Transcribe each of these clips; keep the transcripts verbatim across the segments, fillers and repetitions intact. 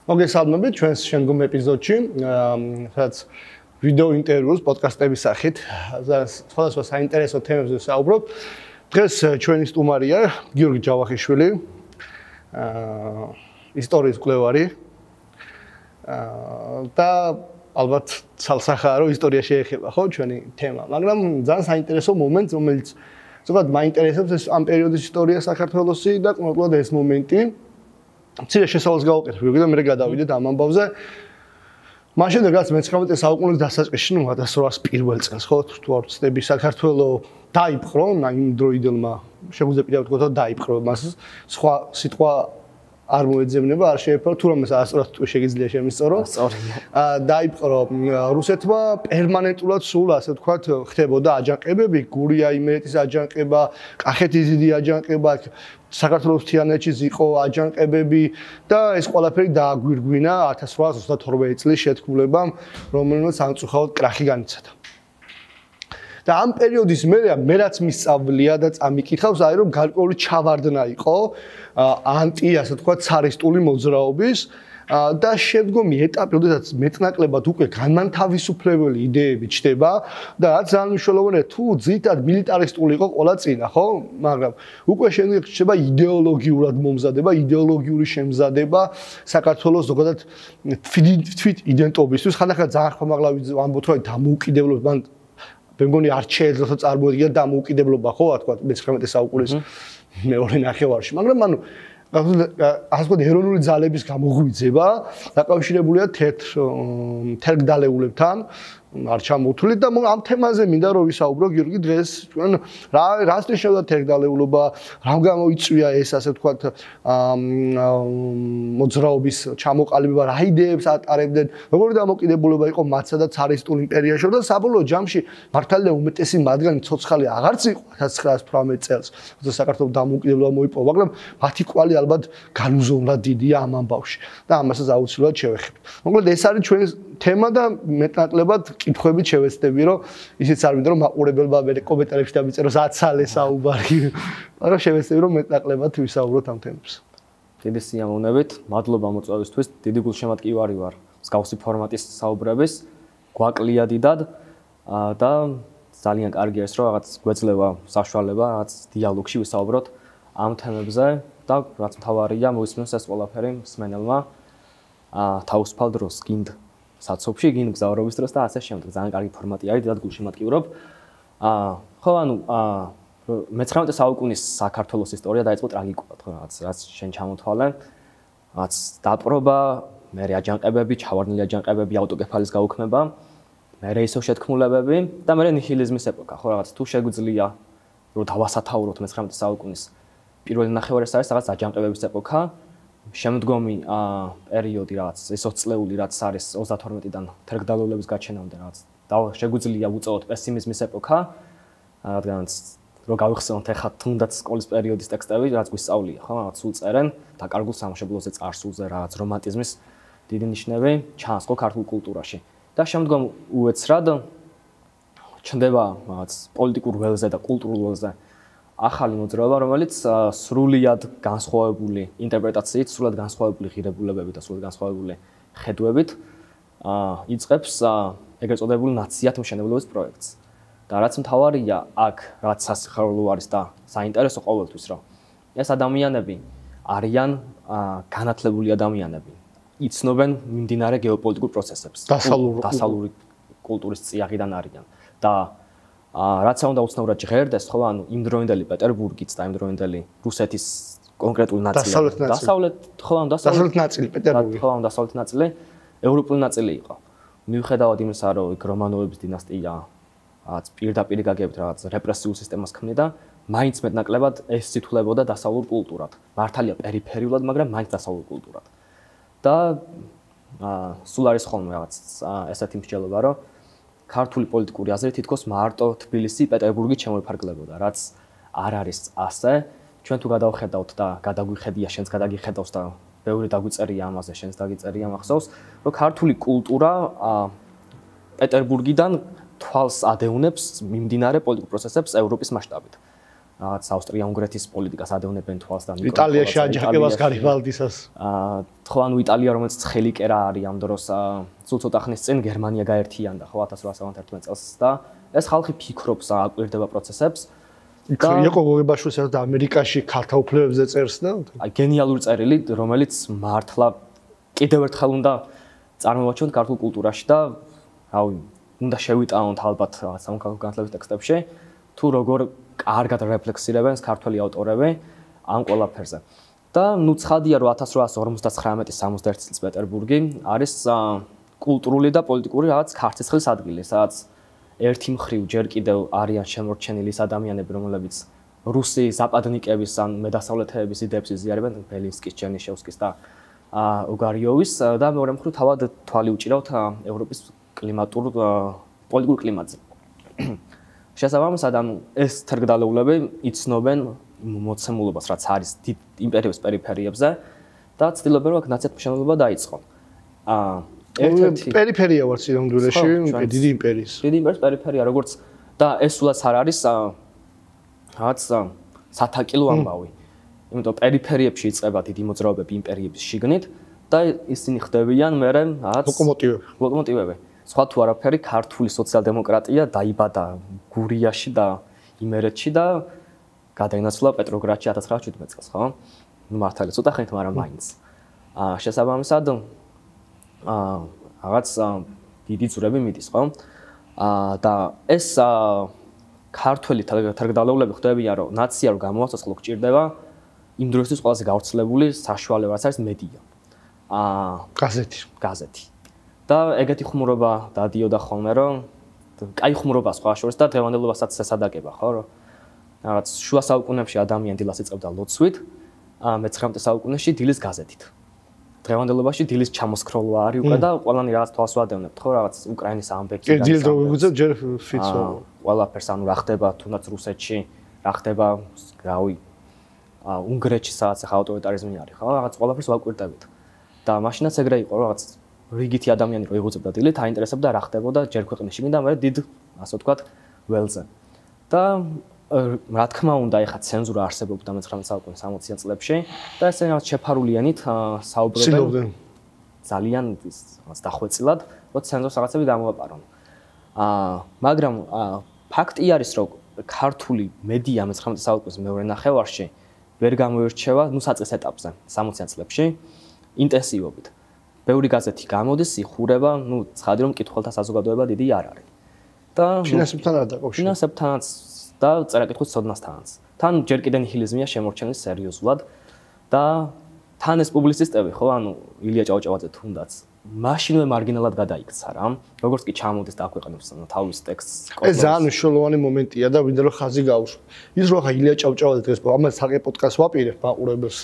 მოგესალმებით ჩვენს შემდგომ ეპიზოდში, სადაც ვიდეო ინტერვიუს პოდკასტების სახით, სხვადასხვა საინტერესო თემებზე ვსაუბრობ. დღეს ჩვენი სტუმარია გიორგი ჯავახიშვილი, ისტორიის მკვლევარი და ალბათ ცალსახაა, რომ ისტორია შეეხება, ხო, ჩვენი თემა, მაგრამ ძალიან საინტერესო მომენტს, რომელიც ზოგადად მაინტერესებს ეს ამ პერიოდის ისტორია საქართველოსი და კონკრეტულად ეს მომენტი. მცირე შესავალს გავაკეთებ, გიორგი და მე გადავიდეთ ამ ამბავზე. მაშინ შემდეგ რაც მეცხრამეტე საუკუნის დასაწყისში, ნუ ათას რვაას პირველ წელს, ხო, თუ არ ვცდები, საქართველოს დაიპყრო, იმ დროიდელმა შეგვიძლია ვთქვათ, რომ დაიპყრო მას, სხვა სიტყვა არ მოეძებნება, არ შეეფარა, თუ რამეს ასწორად თუ შეგიძლია შემისწორო. სწორია. დაიპყრო რუსეთმა პერმანენტულად სულ, ასე ვთქვათ, ხდებოდა აჯანყებები, გურია იმერეთის აჯანყება, კახეთის დიდი აჯანყება, საქართველოს მთიანეთშიც იყო აჯანყებები და ეს ყველაფერი დააგვირგვინა ათას რვაას ოცდათორმეტი წლის შეთქმულებამ, რომელმაც ამწუხაროდ კრახი განიცადა. და ამ პერიოდის მერე მე რაც მისწავლია და წამიკითხავს, აი რომ გარკვეული ჩავარდნა იყო ანტი, ასე ვთქვათ, цаრისტული მოძრაობის და შემდგომი ეტაპი, როდესაც მეტნაკლებად უკვე განმანთავისუფლებელი იდეები ჩდება და რაც ძალიან მნიშვნელოვანია, თუ ძირითადად მილიტარისტული იყო ყველა წინა, ხო? მაგრამ უკვე შემდეგ ჩდება იდეოლოგიურად მომზადება, იდეოლოგიური შემზადება საქართველოს ზოგადად თვით იდენტობისთვის. ხანდახან ძალიან ხმამაღლა ვამბობთ, რომ დამოუკიდებლობა მან მე მგონი არ შეეძლო წარმოედგინა დამოუკიდებლობა, ხო, რა თქვა მეცხრამეტე საუკუნის მეორე ნახევარში, მაგრამ ანუ ასე ვთქვათ, ეროვნული ძალების გამოღვიძება დაკავშირებულია თერგდალეულებთან, არ ჩამოთვლით და ამ თემაზე მინდა რომ ვისაუბრო, გიორგი, დღეს ჩვენ რა რას ნიშნავდა თერგდალეულობა, რამ გამოიწვია ეს, ასე ვთქვათ, მოძრაობის ჩამოყალიბება, რა იდეებს ატარებდნენ, როგორი დამოკიდებულება იყო მათსა და цаრისტულ იმპერიაში და საბოლოო ჯამში მართალია უმეტესი მათგანი ცოცხალი აღარც იყო ათას ცხრაას თვრამეტ წელს, როცა საქართველოს დამოუკიდებლობა მოიპოვა, მაგრამ მათი კვალი ალბათ განუზომლად დიდია ამ ამბავში და ამასაც აუცილებლად შევეხებთ. მოკლედ ეს არის ჩვენი თემა და მეტნაკლებად კითხვებით შევეცდები, რომ ისიც არ მინდა რომ მაყურებელმა მე კომენტარებში დამიწეროს აცალე საუბარი, მაგრამ შევეცდები რომ მეტნაკლებად ვისაუბროთ ამ თემებს. დიდი სიამოვნებით, მადლობა მოწვევისთვის, დიდი გულშემატკივარი ვარ მსგავსი ფორმატის საუბრების, გვაკლია დიდად და ძალიან კარგი ეს რომ რაღაც გვეძლევა საშუალება, რაღაც დიალოგში ვისაუბროთ ამ თემებზე და რაც მთავარია, მოისმენს ეს ყველაფერი მსმენელმა თავისუფალ დროს გინდ საცობში, გინდ გზავრობის დროს და ასე შემდეგ. ძალიან კარგი ფორმატი არის, დიდად გულშემატკივრობ. ხო, ანუ მეცხრამეტე საუკუნის საქართველოს ისტორია დაიწყო ტრაგიკულად, ხო, რაღაც რაც შენ ჩამოთვალე, რაც დაპყრობა, მერე აჯანყებები, ჩავარდნილი აჯანყებები, ავტოკეფალის გაუქმება, მერე ისო შეთქმულებები და მერე ნიჰილიზმის ეპოქა, ხო, რაღაც თუ შეგვიძლია რომ დავასათაუროთ მეცხრამეტე საუკუნის პირველი ნახევარი ეს არის რაღაც აჯანყებების ეპოქა. შემდგომი პერიოდი რაღაც ოცდაათი წლეული რაც არის ოცდათორმეტიდან თერგდალეულების გაჩენამდე რაღაც და შეგვიძლია უწოდოთ პესიმიზმის ეპოქა, რადგანაც რო გავიხსენოთ ახლა თუნდაც სკოლის პერიოდის ტექსტები, რაც გვისწავლია, ხო, რაღაც სულ წერენ დაკარგულ სამშობლოზე, წარსულზე, რაღაც რომანტიზმის დიდი ნიშნები ჩანს ხო ქართულ კულტურაში. და შემდგომ უეცრად ჩნდება რაღაც პოლიტიკურ ველზე და კულტურულ ველზე ახალი მოძრაობა, რომელიც სრულიად განსხვავებული ინტერპრეტაციით, სრულიად განსხვავებული ღირებულებებით და სრულიად განსხვავებული ხედვებით იწყებს ეგრეთ წოდებული ნაციათმშენებლობის პროექტს. და რაც მთავარია აქ, რაც სასიხარულო არის და საინტერესო ყოველთვის, რომ ეს ადამიანები არიან განათლებული ადამიანები. იცნობენ მიმდინარე გეოპოლიტიკურ პროცესებს. დასავლური კულტურის წიაღიდან არიან. და რაც უნდა უცნაურად ჟღერდეს, ხო, ანუ იმდროინდელი პეტერბურგიც და იმდროინდელი რუსეთის კონკრეტული ნაწილი. დასავლეთ, ხო, ანუ დასავლეთ ნაწილი პეტერბურგი. ხო, ანუ დასავლეთ ნაწილი ევროპული ნაწილი იყო. მიუხედავად იმისა, რომ იქ რომანოვების დინასტია რაც პირდაპირ გაგებით რაღაც რეპრესიულ სისტემას ქმნიდა, მაინც მეტნაკლებად ეს სითულებოდა დასავლურ კულტურად. მართალია პერიფერიულად, მაგრამ მაინც დასავლურ კულტურად. და სულ არის ხოლმე რაღაც ესეთი მსჯელობა, რომ ქართული პოლიტიკური აზრი თითქოს მარტო თბილისი, პეტერბურგი შემოიფარგლებოდა, რაც არ არის ასე. ჩვენ თუ გადავხედავთ და გადაგვიხედია, შენს გადაგიხედავს და ბევრი დაგვიწერია ამაზე, შენს დაგიწერია მახსოვს, რომ ქართული კულტურა პეტერბურგიდან თვალს ადევნებს მიმდინარე პოლიტიკურ პროცესებს ევროპის მასშტაბით. რაღაც ავსტრია-უნგრეთის პოლიტიკას ადევნებენ თვალს და იტალიაში აჯანყებას გარიბალდისას. აა ხო ანუ იტალია რომელიც ცხელი კერა არის ამ დროს სულ ცოტა ხნის წინ გერმანია გაერთიანდა ხო ათას რვაასა ათმოცდაერთმეტ წელს და ეს ხალხი ფიქრობს აკვირდება პროცესებს. იყო გოგებაშვილს და ამერიკაში ქალთა უფლებებზე წერს და აი გენიალური წერილი რომელიც მართლა კიდევ ერთხელ უნდა წარმოვაჩინოთ ქართულ კულტურაში და რავი უნდა შევიტანოთ ალბათ რაღაც სამოქალაქო განათლების ტექსტებში თუ როგორ კარგად რეფლექსირებენ ქართველი ავტორები ამ ყველაფერზე. და ნუ ცხადია რომ ათას რვაასა ორმოცდაცხრამეტი სამოცდაერთი წლის პეტერბურგი არის კულტურული და პოლიტიკური რაღაც ქართლის ადგილი, სადაც ერთი მხრივ ჯერ კიდევ არიან შემორჩენილი ის ადამიანები, რომლებიც რუსი ზაპადნიკების ან მედასავლეთეების იდეებს იზიარებენ, ბელინსკის, ჩერნიშევსკის და უგარიოვის და მეორე მხრივ თავად თვალი უჭირავთ ევროპის კლიმატურ პოლიტიკურ კლიმატზე. შესაბამისად, ანუ ეს თერგდალეულები იცნობენ მოცემულობას, რაც არის დიდ იმპერიების პერიფერიებზე და ცდილობენ რომ აქ ნაცეთ მშენებლობა დაიწყონ. აა ერთ-ერთი პერიფერია ვარ სინამდვილეში, დიდი იმპერიის. დიდი იმპერიის პერიფერია, როგორც და ეს სულაც არ არის რაღაც სათაკილო ამბავი. იმიტომ პერიფერიებში იწყება დიდი მოძრაობები იმპერიების შიგნით და ისინი ხდებიან მერე რაღაც ლოკომოტივები. ლოკომოტივები. სხვა თუ არაფერი ქართული სოციალ-დემოკრატია დაიბადა გურიაში და იმერეთში და გადაინაცვლა პეტროგრადში ათას რვაასა შვიდმეტ წელს, ხო? ნუ მართალია ცოტა ხნით, მაგრამ მაინც. აა შესაბამისად აა რაღაც დიდი ძვრები მიდის, ხო? აა და ეს ქართველი თერგდალეულები ხდებიან, რომ ნაცია რო გამოაცოცხლო გჭირდება იმ დროისთვის ყველაზე გავრცელებული საშუალება, რაც არის მედია. აა გაზეთი. გაზეთი. და ეგეთი ხუმრობა დადიოდა ხოლმე, რომ კაი ხუმრობა სხვა შორის და დღევანდელობასაც ესადაგება, ხო, რომ რაღაც შუა საუკუნეებში ადამიანი დილას იწყებდა ლოცვით, მეცხრამეტე საუკუნეში დილის გაზეთით. დღევანდელობაში დილის ჩამოსქროლვა არის უკვე და ყველანი რაღაც თვალს ვადევნებთ, ხო, რაღაც უკრაინის ამბები. დილს რო ვიგუძებ ჯერ ფიცო. ყველაფერს ანუ რა ხდება თუნდაც რუსეთში, რა ხდება, რავი, უნგრეთში სადაც ახლა ავტორიტარიზმი არის, ხო, რაღაც ყველაფერს ვაკვირდებით. და მაშინაც ეგრე იყო, რაღაც რიგითი ადამიანი რო იღუძებდა დილით, აინტერესებდა რა ხდებოდა ჯერ ქვეყნის შიგნით და მე დიდ, ასე ვთქვათ, ველზე. და რა თქმა უნდა, ეხა ცენზურა არსებობდა მეცხრამეტე საუკუნის სამოციან წლებში და ესე რაღაც შეფარულიანით საუბრობენ ძალიან რაღაც დახვეწილად, რომ ცენზორს რაღაცები დამოაყარონ. აა მაგრამ ფაქტი არის, რომ ქართული მედია მეცხრამეტე საუკუნის მეორე ნახევარში ვერ გამოირჩევა, ნუ საწყის ეტაპზე, სამოციან წლებში ინტენსივობით. ბევრი გაზეთი გამოდის, იხურება, ნუ ცხადი რომ მკითხველთა საზოგადოება დიდი არ არის. და ფინანსებთან არ დაკავშირდება. ფინანსებთანაც და წერა-კითხვის ცოდნასთანაც. თან ჯერ კიდევ ნიჰილიზმია შემორჩენილი სერიოზულად და თან ეს პუბლიცისტები, ხო, ანუ ილია ჭავჭავაძე თუნდაც მაშინვე მარგინალად გადაიქცა რა. როგორც კი ჩამოდის და აქვეყნებს თავის ტექსტს. ეს ძალიან მნიშვნელოვანი მომენტია და ვინდა რომ ხაზი გაუსვა. ის რო ხა ილია ჭავჭავაძე დღეს ამას საკე პოდკასტს ვაპირებ მაყურებელს.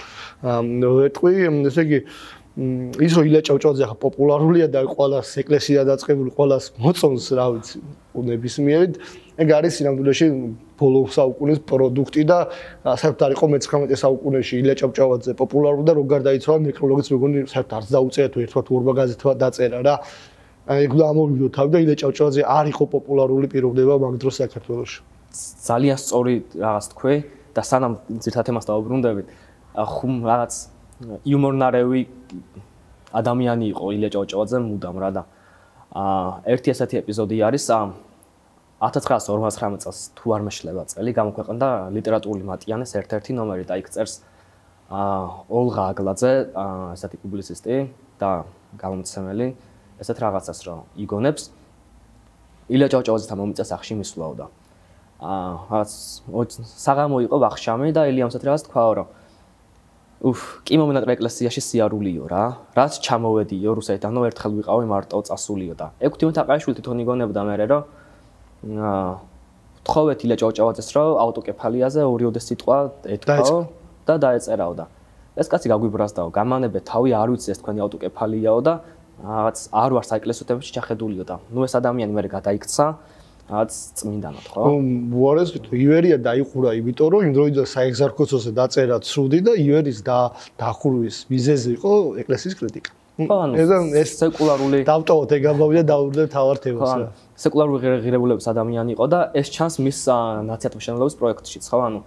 ვეტყვი, ესე იგი ის რო ილია ჭავჭავაძე ხა პოპულარულია და ყველას ეკლესია დაწყებული, ყველას მოწონს, რა ვიცი, ნებისმიერად. ეგ არის სინამდვილეში ბოლო საუკუნის პროდუქტი და საერთოდ არ იყო მეცხრამეტე საუკუნეში ილია ჭავჭავაძე პოპულარული და რო გარდაიცვალა ნეკროლოგიც მეგონი საერთოდ არც დაუწერა თუ ერთმა თუ ორმა გაზეთმა დაწერა რა. ეგ ამოვიდო თავი და ილია ჭავჭავაძე არ იყო პოპულარული პიროვნება მაგ დროს საქართველოში. ძალიან სწორი რაღაც თქვი და სანამ ძირითად თემას დავუბრუნდებით, ხუმ რაღაც იუმორნარევი ადამიანი იყო ილია ჭავჭავაძე მუდამ რა და ერთი ესეთი ეპიზოდი არის ათას ცხრაასა ორმოცდაცხრამეტ წელს თუ არ მეშლება წელი გამოქვეყნდა ლიტერატურული მატიანეს ერთ-ერთი ნომერი და იქ წერს ოლღა აგლაძე ესეთი პუბლიცისტი და გამომცემელი ესეთ რაღაცას რომ იგონებს ილია ჭავჭავაძესთან მომიწა სახში მისვლაო და რაღაც საღამო იყო ვახშამი და ილიამ ესეთ რაღაც თქვაო რომ უფ, კი მომენატრე ეკლესიაში სიარულიო რა. რაც ჩამოვედიო რუსეთიდან, ნუ ერთხელ ვიყავი მარტო წასულიო და ექვთიმე თაყაიშვილი თვითონ იგონებდა მერე რომ აა თხოვეთ ილია ჭავჭავაძეს რომ ავტოკეფალიაზე ორიოდე სიტყვა ეთქვაო და დაეწერაო და ეს კაცი გაგვიბრაზდაო, გამანებე თავი არ ვიცი ეს თქვენი ავტოკეფალიაო და რაღაც არ ვარ საეკლესიო თემებში ჩახედულიო და ნუ ეს ადამიანი მერე გადაიქცა რაც წმინდანად, ხო? უარეს ივერია დაიხურა, იმიტომ რომ იმ დროიდან საეგზარქოსოზე დაწერა ცუდი და ივერის და დახურვის მიზეზი იყო ეკლესიის კრიტიკა. ხო, ანუ ეს სეკულარული დავტოვოთ ეგ ამბავი და დავუბრუნდეთ თავართებას რა. სეკულარული ღირებულების ადამიანი იყო და ეს ჩანს მის ნაციათმშენებლობის პროექტშიც, ხო, ანუ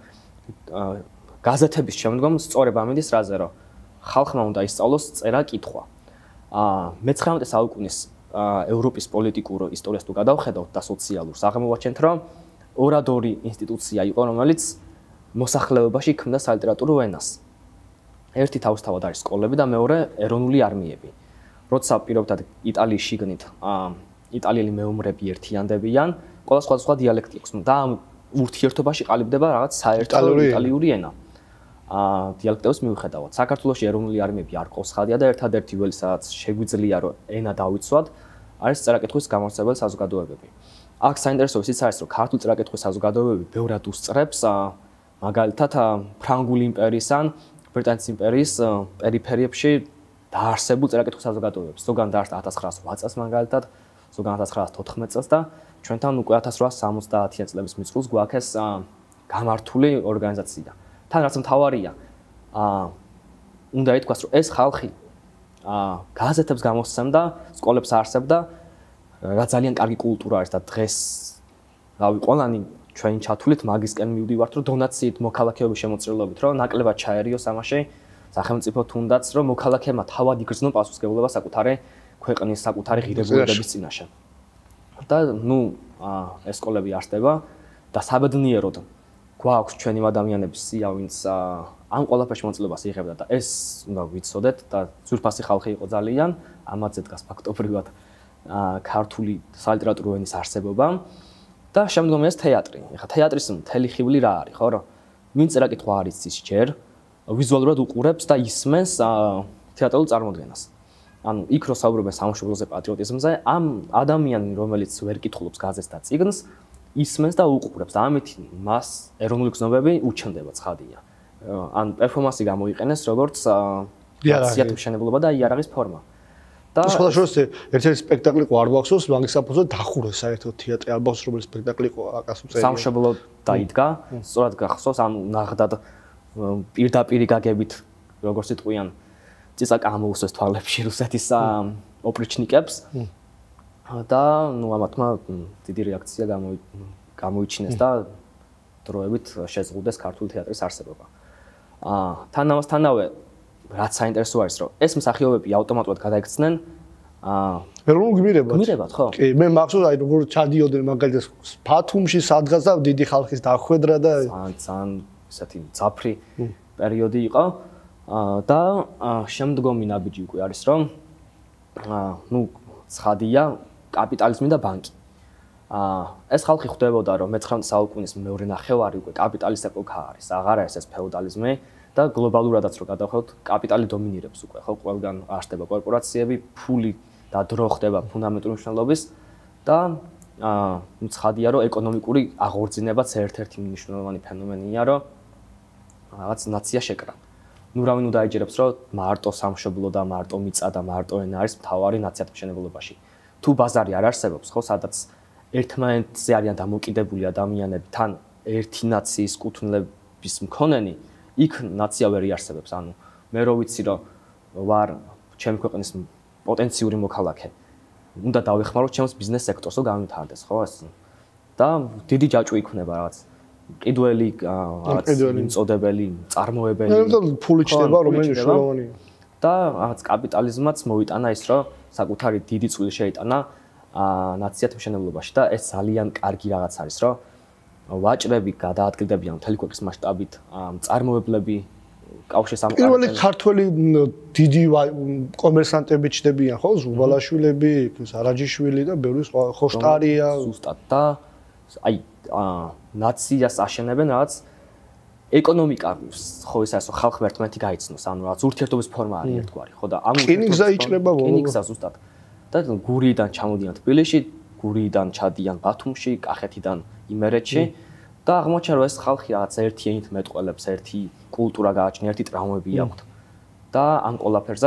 გაზეთების შემდგომ სწორება მიდის რაზე, რომ ხალხმა უნდა ისწავლოს წერა კითხვა. აა მეცხრამეტე საუკუნის ევროპის პოლიტიკურ ისტორიას თუ გადავხედავთ და სოციალურს, აღმოვაჩენთ, რომ ორადორი ინსტიტუცია იყო, რომელიც მოსახლეობაში ქმნიდა სალიტერატურო ენას. ერთი თავისთავად არის სკოლები და მეორე ეროვნული არმიები. როცა პირობითად იტალიის შიგნით იტალიელი მეომრები ერთიანდებიან, ყველა სხვადასხვა დიალექტი აქვს და ამ ურთიერთობაში ყალიბდება რაღაც საერთო იტალიური ენა. აა დიალექტების მიუხედავად, საქართველოში ეროვნული არმიები არ ყავს ხადია და ერთადერთი ველი სადაც შეგვიძლია რომ ენა დავიცვათ, არის წერა-კითხვის გამავრცელებელი საზოგადოებები. აქ საინტერესო ისიც არის, რომ ქართული წერა-კითხვის საზოგადოებები ბევრად უსწრებს მაგალითად ფრანგული იმპერიის ან ბრიტანეთის იმპერიის პერიფერიებში დაარსებულ წერა-კითხვის საზოგადოებებს. ზოგან დაარსდა ათას ცხრაას ოთხ წელს მაგალითად, ზოგან ათას ცხრაას თოთხმეტ წელს და ჩვენთან უკვე ათას რვაას სამოცდაათი წლების მიწურულს გვაქვს ეს გამართული ორგანიზაცია. თან რაც მთავარია, აა უნდა ითქვას, რომ ეს ხალხი აა გაზეთებს გამოსცემდა, სკოლებს არსებდა, რა ძალიან კარგი კულტურა არის და დღეს რავი, ყველანი ჩვენი ჩათვლით მაგისკენ მივდივართ, რომ დონაციით მოქალაქეობის შემოწირულობით, რომ ნაკლებად ჩაერიოს ამაში სახელმწიფო თუნდაც, რომ მოქალაქეებმა თავად იგრძნონ პასუხისმგებლობა საკუთარი ქვეყნის, საკუთარი ღირებულებების წინაშე. და ნუ ეს სკოლები არსდება და საბედნიეროდ გვაქვს ჩვენი ადამიანების სია, ვინც ამ ყველაფერში მონაწილეობას იღებდა და ეს უნდა ვიცოდეთ და ძვირფასი ხალხი იყო ძალიან, ამაზე დგას ფაქტობრივად ქართული სალიტერატურო ენის არსებობა და შემდგომ ეს თეატრი. ეხლა თეატრის მთელი ხიბლი რა არის, ხო, რომ ვინც წერა-კითხვა არ იცის ჯერ, ვიზუალურად უყურებს და ისმენს თეატრალურ წარმოდგენას. ანუ იქ რო საუბრობენ სამშობლოზე, პატრიოტიზმზე, ამ ადამიანი, რომელიც ვერ კითხულობს გაზეთს და წიგნს, ისმენს და უყურებს და ამით მას ეროვნული გზნობები უჩნდება ცხადია. ან პერფორმანსი გამოიყენეს როგორც ნაციათმშენებლობა და იარაღის ფორმა. და შესაძლოა ერთ-ერთი სპექტაკლი ყო არ გვახსოვს, მაგის საფუძვლად დახურეს საერთოდ თეატრი, არ გვახსოვს რომელი სპექტაკლი ყო აკასუწერია. სამშობლო დაიდგა, სწორად გახსოვს, ანუ ნახდად პირდაპირ გაგებით, როგორც იტყვიან, წიწაკა ამოუსვეს თვალებში რუსეთის ოპრიჩნიკებს. და ნუ ამათმა დიდი რეაქცია გამოიჩინეს და დროებით შეზღუდეს ქართული თეატრის არსებობა. აა თან ამასთანავე რაც საინტერესო არის, რომ ეს მსახიობები ავტომატურად გადაიქცნენ აა ეროვნულ გმირებად. გმირებად, ხო? კი, მე მახსოვს, აი როგორ ჩადიოდნენ მაგალითად ფათუმში სადღაც და დიდი ხალხის დახვედრა და ძალიან ძალიან ესეთი ძაფრი პერიოდი იყო. აა და შემდგომი ნაბიჯი უკვე არის, რომ აა ნუ ცხადია კაპიტალიზმი და ბანკი. აა ეს ხალხი ხვდებოდა, რომ მეცხრამეტე საუკუნის მეორე ნახევარი უკვე კაპიტალისტ ეპოქა არის, აღარ არის ეს ფეოდალიზმი და გლობალურადაც რო გადავხედოთ, კაპიტალი დომინირებს უკვე, ხო, ყველგან არსდება კორპორაციები, ფული და დრო ხდება ფუნდამენტური მნიშვნელობის და აა ნუ ცხადია, რომ ეკონომიკური აღორძინებაც ერთ-ერთი მნიშვნელოვანი ფენომენია, რომ რაღაც ნაცია შეკრა. ნუ რავინ უნდა ეჯერებს, რომ მარტო სამშობლო და მარტო მიწა და მარტო ენა არის მთავარი ნაციათმშენებლობაში. თუ ბაზარი არ არსებობს, ხო, სადაც ერთმანეთზე არიან დამოკიდებული ადამიანები, თან ერთი ნაციის კუთვნილების მქონენი, იქ ნაცია ვერ იარსებებს. ანუ მე რო ვიცი, რომ ვარ ჩემი ქვეყნის პოტენციური მოქალაქე, უნდა დავეხმარო ჩემს ბიზნეს სექტორს, რომ გამვითარდეს, ხო, ეს. და დიდი ჯაჭვი იქნება რაღაც ყიდველი, რაღაც მიწოდებელი, წარმოებელი. ნუ ფული ჩდება, რომელიც მნიშვნელოვანია. და რაღაც კაპიტალიზმაც მოიტანა ის, რომ საკუთარი დიდი წვლილი შეიტანა ნაციათმშენებლობაში და ეს ძალიან კარგი რაღაც არის, რომ ვაჭრები გადაადგილდებიან მთელი ქვეყნის მასშტაბით, წარმოებლები კავშირის ამ პირველი ქართველი დიდი კომერსანტები ჩდებიან, ხო, ზუბალაშვილები, არაჯიშვილი და ბევრი სხვა, ხოშტარია, ზუსტად და აი ნაციას აშენებენ რაღაც ეკონომიკა, ხო, ის არის, რომ ხალხმა ერთმანეთი გაიცნოს, ანუ რაღაც ურთიერთობის ფორმა არის ერთგვარი, ხო და ამ რკინიგზა იჭრება ბოლოს. რკინიგზა ზუსტად. და გურიიდან ჩამოდიან თბილისში, გურიიდან ჩადიან ბათუმში, კახეთიდან იმერეთში და აღმოჩნდა, რომ ეს ხალხი რაღაც ერთი ენით მეტყველებს, ერთი კულტურა გააჩნია, ერთი ტრავმები აქვთ. და ამ ყველაფერზე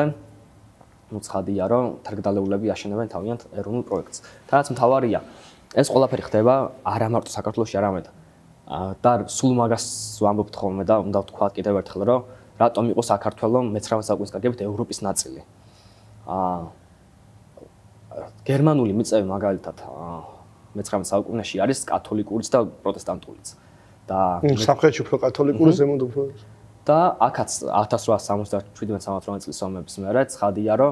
ნუ ცხადია, რომ თერგდალეულები აშენებენ თავიანთ ეროვნულ პროექტს. და რაც მთავარია, ეს ყველაფერი ხდება არა მარტო საქართველოში, არამედ და სულ მაგას ვამბობთ ხოლმე და უნდა ვთქვა კიდევ ერთხელ, რომ რატომ იყო საქართველოს მეცხრამეტე საუკუნის კარგებით ევროპის ნაწილი. აა გერმანული მიწები მაგალითად მეცხრამეტ საუკუნეში არის კათოლიკურიც და პროტესტანტულიც. და სამხრეთში უფრო კათოლიკური, ზემოთ უფრო და აქაც ათას რვაასი სამოცდაშვიდი სამოცდაოთხ წლის ომების მერე ცხადია რომ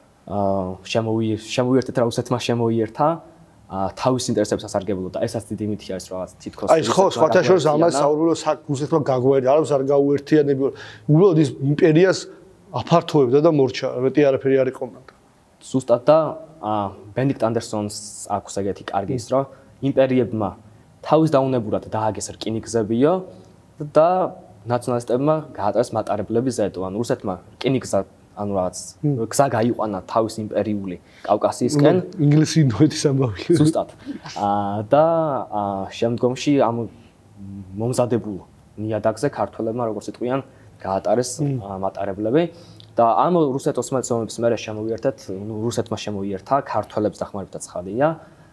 შემოიერთეთ რუსეთმა შემოიერთა თავის ინტერესებს ასარგებლო და ესაც დიდი მითი არის რომ რაღაც თითქოს აი ხო სხვათა შორის ამას საუბრობ რუსეთმა გაგვერდა არამს არ გაუერთიანებია უბრალოდ ის იმპერიას აფართოებდა და მორჩა მეტი არაფერი არ იყო მანდ ზუსტად და ბენდიქტ ანდერსონს აქვს ეგეთი კარგი ის რომ იმპერიებმა თავის დაუნებურად დააგეს რკინიგზებიო და ნაციონალისტებმა გაატარეს მატარებლების ზედო ანუ რუსეთმა რკინიგზა ანუ რაღაც გზა გაიყვანა თავის იმპერიული კავკასიისკენ ინგლისი ინდოეთის ამბავი ზუსტად და შემდგომში ამ მომზადებულ ნიადაგზე ქართველებმა როგორც იტყვიან გაატარეს მატარებლები და ამ რუსეთ-ოსმალეთის ომების მერე შემოიერთეთ რუსეთმა შემოიერთა ქართველებს დახმარებით ცხადია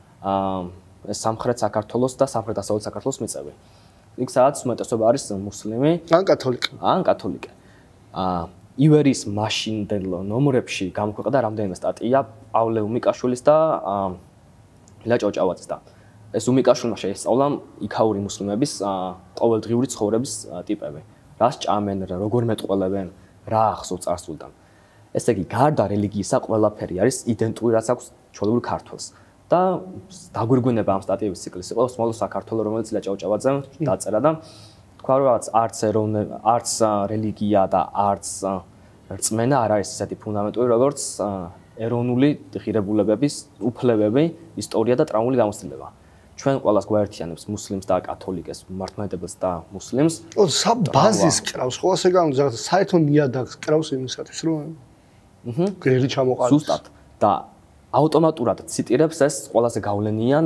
ეს სამხრეთ საქართველოს და სამხრეთ-დასავლეთ საქართველოს მიწები იქ სადაც უმეტესობა არის მუსლიმი ან კათოლიკე ან კათოლიკე ივერის მაშინდელ ნომრებში გამოქვეყნდა რამდენიმე სტატია პავლე უმიკაშვილის და ლილა ჭავჭავაძის და ეს უმიკაშვილმა შეისწავლა იქაური მუსლიმების ყოველდღიური ცხოვრების ტიპები რას ჭამენ როგორ მეტყველებენ რა ახსოვს წარსულიდან ესე იგი გარდა რელიგიისა ყველაფერი არის იდენტური რაც აქვს ჩვეულებრივ ქართველს და დაგვირგვინება ამ სტატიების ციკლის იყო ოსმალო საქართველო რომელიც ლილა ჭავჭავაძემ დაწერა და თქვა რომ რაღაც არც ეროვნული არც რელიგია და არც რწმენა არ არის ისეთი ფუნდამენტური როგორც ეროვნული ღირებულებების უფლებები ისტორია და ტრამული გამოცდილება ჩვენ ყველას გვაერთიანებს მუსლიმს და კათოლიკეს მართლმადიდებელს და მუსლიმს ო საბაზის კრავს ხო ასე განვზარდა საერთო ნიადაგს კრავს იმისათვის რომ აჰა გერი ჩამოყაროს ზუსტად და ავტომატურად ციტირებს ეს ყველაზე გავლენიან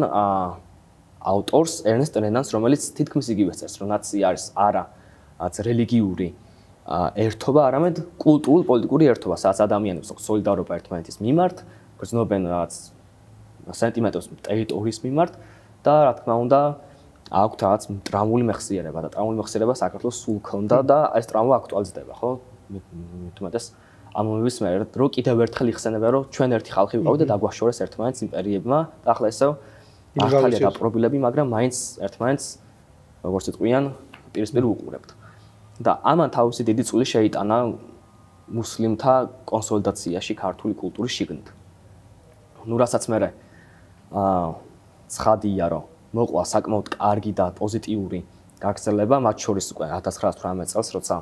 ავტორს ერნესტ რენანს რომელიც თითქმის იგივე წერს რომ ნაცია არის არა რაც რელიგიური ერთობა არამედ კულტურულ პოლიტიკური ერთობა სადაც ადამიანებს აქვს სოლიდარობა ერთმანეთის მიმართ გრძნობენ რაც სენტიმენტებს ტერიტორიის მიმართ და რა თქმა უნდა აქვთ რაღაც ტრამული მეხსიერება და ტრამული მეხსიერება საქართველოს სულ ქონდა და ეს ტრაუმა აქტუალიზდება ხო თუმცა ამ მომების მერე რომ კიდევ ერთხელ იხსენებენ რომ ჩვენ ერთი ხალხი ვიყავით და დაგვაშორეს ერთმანეთს იმპერიებმა და ახლა ესე ახალია დაპრობილები მაგრამ მაინც ერთმანეთს როგორც იტყვიან პირისპირ უყურებთ და ამან თავისი დიდი წვლილი შეიტანა მუსლიმთა კონსოლიდაციაში ქართული კულტურის შიგნით ნუ რასაც მერე აა ცხადია რომ მოყვა საკმაოდ კარგი და პოზიტიური გაგრძელება მათ შორის უკვე ათას ცხრაასი თვრამეტ წელს როცა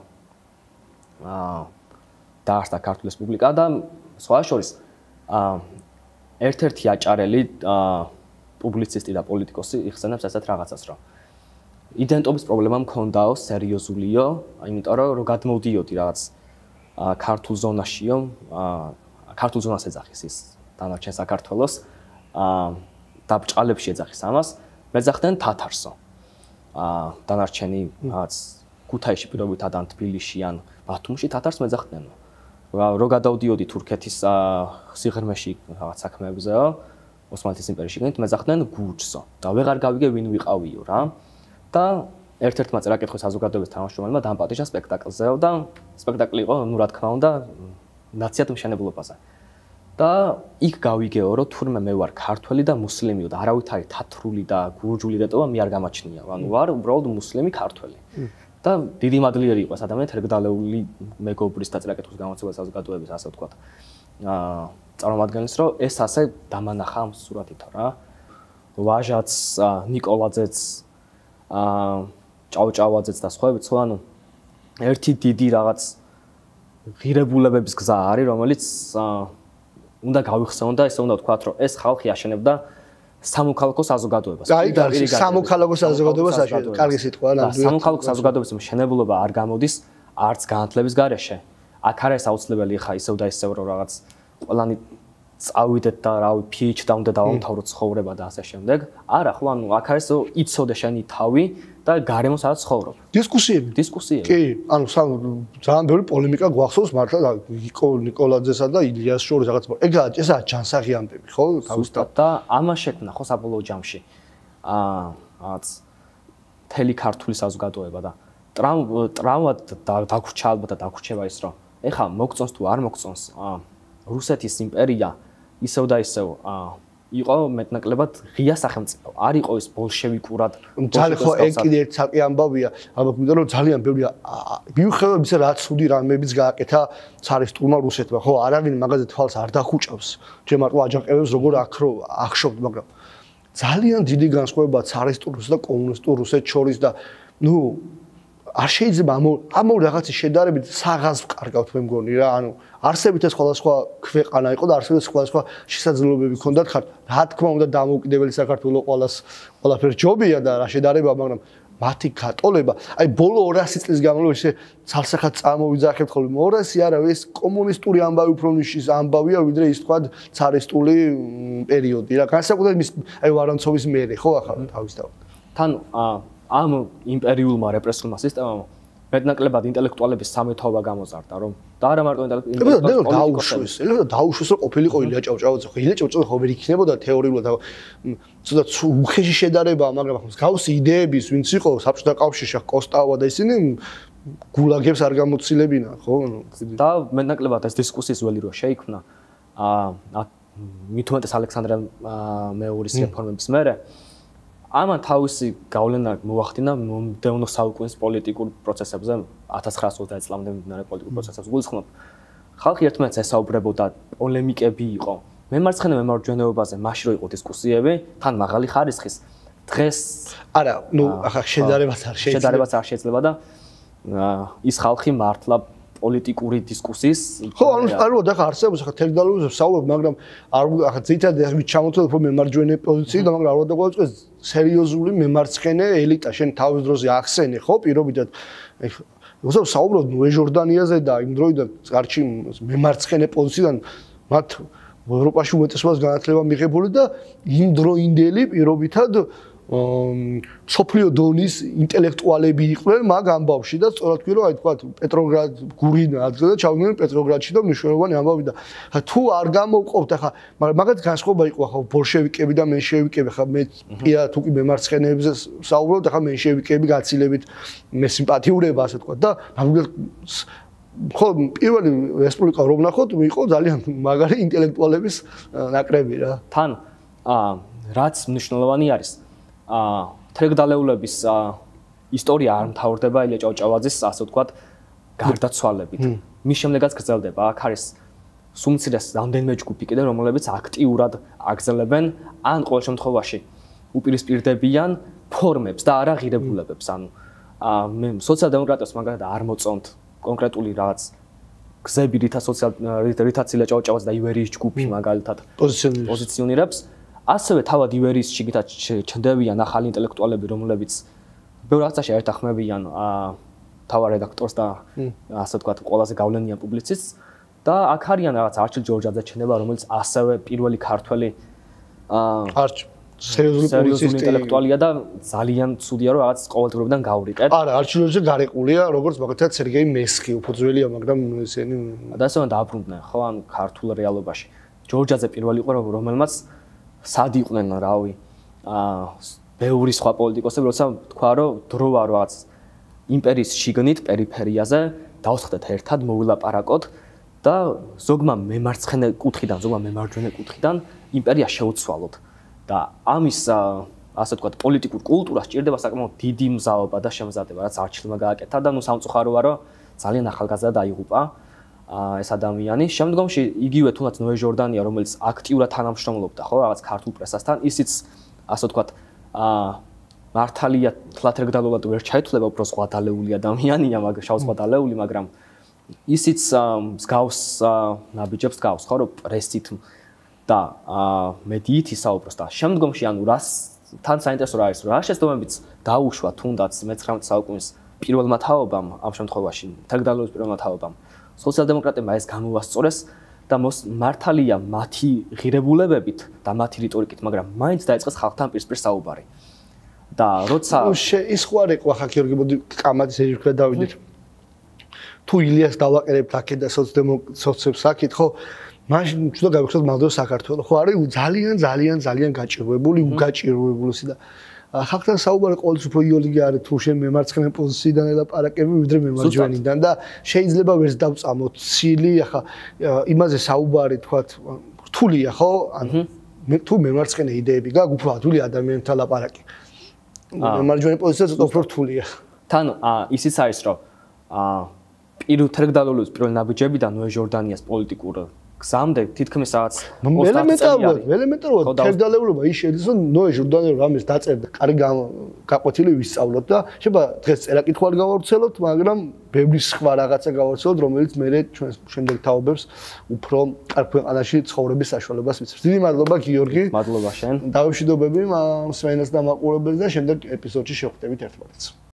აა დაარსდა ქართული რესპუბლიკა და სხვა შორის აა ერთ-ერთი აჭარელი აა პუბლიცისტი და პოლიტიკოსი იხსენებს ასეთ რაღაცას რომ იდენტობის პრობლემა მქონდაო სერიოზულიო იმიტომ რომ რო გადმოვდიოდი რაღაც ქართულ ზონაშიო ქართულ ზონას ეძახის ის დანარჩენ საქართველოს და ბჭყალებში ეძახის ამას მეძახდნენ თათარსო დანარჩენი რაღაც ქუთაისში პირობითად ან თბილისში ან ბათუმში თათარს მეძახდნენ რო გადავდიოდი თურქეთის სიღრმეში რაღაც საქმეებზეო ოსმალეთის იმპერიაში გენით მეძახდნენ გურჯსო და ვეღარ გავიგე ვინ ვიყავიო რა და ერთ-ერთმა წერაკითხვის საზოგადოების თანამშრომელმა დამპატიჟა სპექტაკლზეო და სპექტაკლი იყო ნუ რა თქმა უნდა ნაციად მშენებლობაზე და იქ გავიგეო რომ თურმე მე ვარ ქართველი და მუსლიმიო და არავითარი თათრული და გურჯული დეტოვა მე არ გამაჩნია ანუ ვარ უბრალოდ მუსლიმი ქართველი და დიდი მადლიერი იყო ეს ადამიანი თერგდალეული მეგობრის და წერაკითხვის გამოცდილების საზოგადოების ასე ვთქვათ აა წარმომადგენლის რომ ეს ასე დამანახა ამ სურათითო რა ვაჟაც ნიკოლაძეც აა ჭავჭავაძეც და სხვაებიც ხო ანუ ერთი დიდი რაღაც ღირებულებების გზა არის რომელიც უნდა გავიხსენო და ესე უნდა ვთქვათ რომ ეს ხალხი აშენებდა სამოქალაქო საზოგადოებას. აი და სამოქალაქო საზოგადოებას აშენებდა. კარგი სიტყვა რა. სამოქალაქო საზოგადოების მშენებლობა არ გამოდის არც განათლების გარეშე. აქ არის აუცილებელი ხა ისევ და ისევ რომ რაღაც ყველანი წავიდეთ და რავი PhD და უნდა დავამთავროთ ცხოვრება და ასე შემდეგ. არა, ხო ანუ აქ არის იცოდე შენი თავი და გარემო სადაც ცხოვრობ. დისკუსიები, დისკუსიები. კი, ანუ ძალიან ბევრი პოლემიკა გვახსოვს მართლა ნიკოლაძესა და ილიას შორის რაღაც. ეგა ესაა ჯანსაღი ამბები, ხო? თავისთავად და ამას შექმნა ხო საბოლოო ჯამში. აა რაღაც თელი ქართული საზოგადოება და ტრავმა დაგვრჩა ალბათ და დაგვრჩება ის რომ ეხა მოგწონს თუ არ მოგწონს აა რუსეთის იმპერია ისევ და ისევ იყო მეტნაკლებად ღია სახელმწიფო. არ იყო ის ბოლშევიკურად. ძალიან ხო ეგ კიდე ერთ ცალკე ამბავია. ალბათ მინდა რომ ძალიან ბევრი მიუხედავად ისა რა ცუდი რამებიც გააკეთა ცარისტულმა რუსეთმა. ხო, არავინ მაგაზე თვალს არ დახუჭავს. ჯერ მარტო აჯანყებებს როგორ აქრო ახშობთ, მაგრამ ძალიან დიდი განსხვავებაა ცარისტულ რუსეთს და კომუნისტურ რუსეთს შორის და ნუ არ შეიძლება ამ ამ რაღაცის შედარებით საღაზს ვკარგავთ მე მგონი რა. ანუ არსებით ეს სხვადასხვა ქვეყანა იყო და არსებით სხვადასხვა შესაძლებლობები ჰქონდათ ხარ. რა თქმა უნდა დამოუკიდებელი საქართველოს ყოველას ყველაფერს ჯობია და რა შედარება, მაგრამ მათი გატოლება, აი ბოლო ორასი წლის განმავლობაში ცალსახად წამოვიძახებთ ხოლმე ორასი არა, ეს კომუნისტური ამბავი უფრო ნიშნის ამბავია, ვიდრე ის თქვა ცარისტული პერიოდი რა. განსაკუთრებით მის აი ვარანცოვის მერე ხო ახლა თავისთავად. თან ამ იმპერიულმა რეპრესიულმა სისტემამ მეტნაკლებად ინტელექტუალების სამეთაობა გამოზარდა, რომ და არა მარტო ინტელექტუალები, ელოდა დაუშვეს, ელოდა დაუშვეს, რომ ყოფილიყო ილია ჭავჭავაძე, ხო ილია ჭავჭავაძე ხო ვერ იქნებოდა თეორიულად, ცოტა უხეში შედარებაა, მაგრამ მსგავსი იდეების, ვინც იყო საბჭოთა კავშირში, კოსტავა და ისინი გულაგებს არ გამოცილებინან, ხო? და მეტნაკლებად ეს დისკუსიის ველი რო შეიქმნა, აა მithumetes ალექსანდრე მეურის რეფორმების მერე ამან თავისი გავლენა მოახდინა მომდევნო საუკუნის პოლიტიკურ პროცესებზე ათას ცხრაას ოცდაათი წლამდე მიმდინარე პოლიტიკურ პროცესებს გულისხმობ. ხალხი ერთმანეთს ესაუბრებოდა, პოლემიკები იყო. მემარცხენე მემარჯვენეობაზე მაშინ რო იყო დისკუსიები, თან მაღალი ხარისხის. დღეს არა, ნუ ახლა შედარებას არ შეიძლება. შედარებას არ შეიძლება და ის ხალხი მართლა პოლიტიკური დისკუსიის ხო, ანუ კარგად ახლა არსებობს ახლა თერგდალეულებს ვსაუბრობ, მაგრამ არ ახლა ძირითადად ახლა ჩამოთვლილ უფრო მემარჯვენე პოზიციი და მაგრამ არ უნდა გვაწყდეს სერიოზული მემარცხენე ელიტა შენ თავის დროზე ახსენე ხო პირობითად ეხლა უბრალოდ ვსაუბრობ ნუეჟორდანიაზე და იმ დროიდან წარჩი მემარცხენე პოზიციიდან მათ ევროპაში უმეტესობას განათლება მიღებული და იმ დროინდელი პირობითად სოფლიო დონის ინტელექტუალები იყვნენ მაგ ამბავში და სწორად ვთქვი რომ აი თქვა პეტროგრად გურინ ადგილზე ჩავიდნენ პეტროგრადში და მნიშვნელოვანი ამბავი და თუ არ გამოვყოფთ ახლა მაგრამ მაგათ განსხვავება იყო ახლა ბოლშევიკები და მენშევიკები ახლა მე პია თუ კი მემარცხენეებზე საუბრობთ ახლა მენშევიკები გაცილებით მესიმპათიურება ასე თქვა და ხო პირველი რესპუბლიკა რომ ნახოთ იყო ძალიან მაგარი ინტელექტუალების ნაკრები რა თან აა რაც მნიშვნელოვანი არის აა თერგდალეულების ისტორია არ მთავრდება ილია ჭავჭავაძის ასე ვთქვათ გარდაცვალებით. მის შემდეგაც გრძელდება. აქ არის სუმცირეს რამდენიმე ჯგუფი კიდე რომლებიც აქტიურად აგრძელებენ ან ყოველ შემთხვევაში უპირისპირდებიან ფორმებს და არა ღირებულებებს. ანუ მე სოციალ-დემოკრატებს მაგალითად არ მოწონთ კონკრეტული რაღაც გზები რითაც სოციალ რითაც ილია ჭავჭავაძე და ივერიის ჯგუფი მაგალითად პოზიციონირებს. ასევე თავად ივერიის შიგითაც ჩნდებიან ახალი ინტელექტუალები, რომლებიც ბევრ რაღაცაში ერთახმებიან თავარ რედაქტორს და ასე ვთქვათ, ყველაზე გავლენიან პუბლიცისტს და აქ არიან რაღაც არჩილ ჯორჯაძე ჩნდება, რომელიც ასევე პირველი ქართველი არჩ სერიოზული ინტელექტუალია და ძალიან ცუდია რომ რაღაც ყოველდღიურობიდან გავრიყეთ. არა, არჩილ ჯორჯაძე გარეყულია, როგორც მაგათაც სერგეი მესხი, უფრო ძველია, მაგრამ ესენი და ასე უნდა დააბრუნდნენ, ხო, ან ქართულ რეალობაში. ჯორჯაძე პირველი იყო, რომელმაც სად იყვნენ რავი აა ბევრი სხვა პოლიტიკოსები როცა თქვა რომ დროა რაღაც იმპერიის შიგნით პერიფერიაზე დავსხდეთ ერთად მოვილაპარაკოთ და ზოგმა მემარცხენე კუთხიდან ზოგმა მემარჯვენე კუთხიდან იმპერია შეუცვალოთ და ამის ასე ვთქვათ პოლიტიკურ კულტურას ჭირდება საკმაოდ დიდი მზაობა და შემზადება რაც არჩილმა გააკეთა და ნუ სამწუხაროა რომ ძალიან ახალგაზრდა დაიღუპა ეს ადამიანი. შემდგომში იგივე თუნდაც ნუეჟორდანია, რომელიც აქტიურად თანამშრომლობდა, ხო, რაღაც ქართულ პრესასთან, ისიც ასე ვთქვათ, აა მართალია თლათერგდალულად ვერ ჩაითვლება, უფრო ზღვადალეული ადამიანია, მაგრამ შავ ზღვადალეული, მაგრამ ისიც მსგავს ნაბიჯებს გავს, ხო, რომ პრესით და მედიით ისაუბროს და შემდგომში ანუ რას თან საინტერესო რა არის, რა შეცდომებიც დაუშვა თუნდაც მეცხრამეტე საუკუნის პირველმა თაობამ, ამ შემთხვევაში თერგდალეულების პირველმა თაობამ სოციალ-დემოკრატებმა ეს გამოვასწორეს და მართალია მათი ღირებულებებით და მათი რიტორიკით, მაგრამ მაინც დაიწყეს ხალხთან პირსპირ საუბარი. და როცა ის ხო არ იყო ახლა გიორგი მოდი კამათის ერიქვე დავიდეთ. თუ ილიას დავაკერებთ აქეთ და სოციალ-დემოკრატებს აქეთ, ხო, მაშინ უნდა გავიხსენოთ მალდო საქართველოს. ხო არის ძალიან ძალიან ძალიან გაჭირვებული, უგაჭირვებულსი და ხალხთან საუბარი ყოველთვის უფრო იოლი არის თუ შენ მემარცხენე პოზიციიდან ელაპარაკები ვიდრე მემარჯვენიდან და შეიძლება ვერც დავწამოთ ცილი, ახლა იმაზე საუბარი თქვათ რთულია, ხო? ანუ მე თუ მემარცხენე იდეები გაქვს, უფრო ადვილი ადამიანთან ლაპარაკი. მემარჯვენე პოზიცია ცოტა უფრო რთულია. თან ისიც არის, რომ პირველ თერგდალეულების პირველ ნაბიჯებიდან ნოე ჟორდანიას პოლიტიკურ გზამდე თითქმის რაღაც ელემენტარულად, ელემენტარულად თერგდალეულობა ის შედის, რომ ნოე ჟორდანი რამეს დაწერდა, კარი გაყვეთილი ვისწავლოთ და შეიძლება დღეს წერა-კითხვა არ გავავრცელოთ, მაგრამ ბევრი სხვა რაღაცა გავავრცელოთ, რომელიც მე ჩვენს შემდეგ თაობებს უფრო კარგ ქვეყანაში ცხოვრების საშუალებას მისცემს. დიდი მადლობა გიორგი. მადლობა შენ. დავემშვიდობები მსმენელს და მაყურებელს და შემდეგ ეპიზოდში შევხვდებით ერთმანეთს.